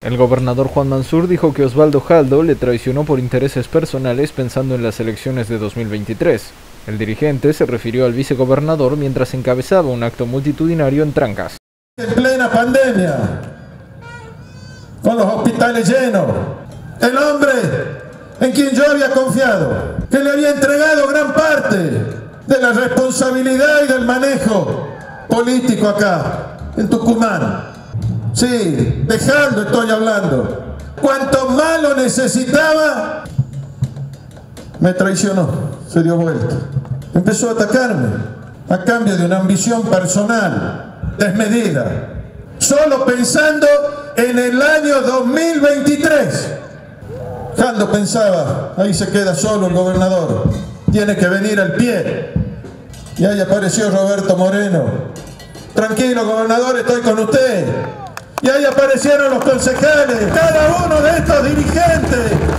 El gobernador Juan Mansur dijo que Osvaldo Jaldo le traicionó por intereses personales pensando en las elecciones de 2023. El dirigente se refirió al vicegobernador mientras encabezaba un acto multitudinario en Trancas. En plena pandemia, con los hospitales llenos, el hombre en quien yo había confiado, que le había entregado gran parte de la responsabilidad y del manejo político acá, en Tucumán. Sí, de Jaldo estoy hablando. Cuanto más lo necesitaba, me traicionó, se dio vuelta. Empezó a atacarme a cambio de una ambición personal desmedida, solo pensando en el año 2023. Jaldo pensaba, ahí se queda solo el gobernador, tiene que venir al pie. Y ahí apareció Roberto Moreno. Tranquilo, gobernador, estoy con usted. Y ahí aparecieron los concejales, cada uno de estos dirigentes